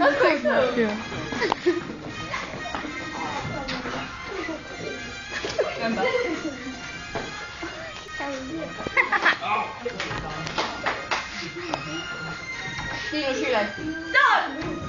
quite cool. Yeah. Remember? Do your shoelace. Done!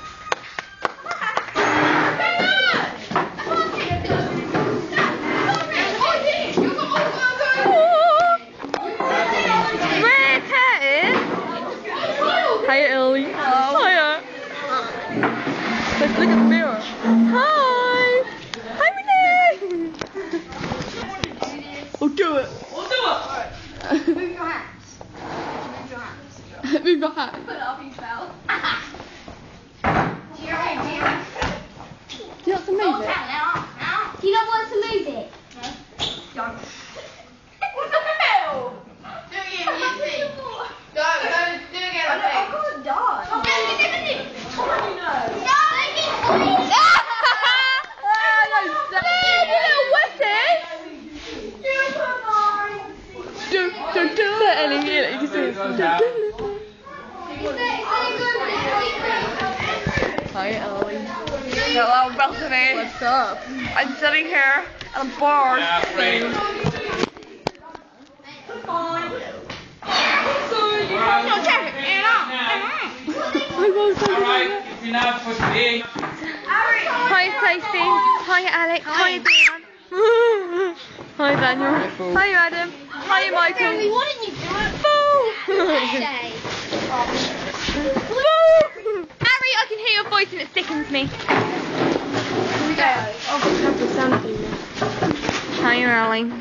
Hiya, Ellie. Hello. Hiya. Let's look at the mirror. Hi. Hi, Renee. Oh, do it. We'll do it. Move your hands. Move your hands. Move your hand. Put it up, you fell. Do you want to move it? Do you not want to move it? Don't. What the hell? Do it again, you see. Go, do it again, I can't die. Oh, Do it, Ellie. You can see it. Hi, Ellie. hello, Bethanie. What's up? I'm sitting here and I'm bored. No, check it. Alright, if you're not for today. Hi, Stacey. Hi, Alex. Hi, Dan. Hi, Daniel. Hi, Adam. Hi, Michael. Why didn't you do it? Boo! Harry, I can hear your voice and it sickens me. Hi, Ellie.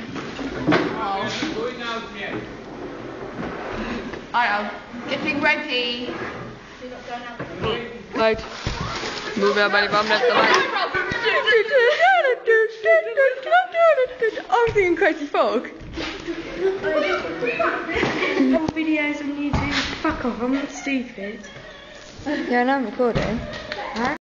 I am getting ready. Right. Move our belly bum, left the light. I'm thinking Crazy Frog. Videos on YouTube. Fuck off, I'm not stupid. Yeah, I know I'm recording.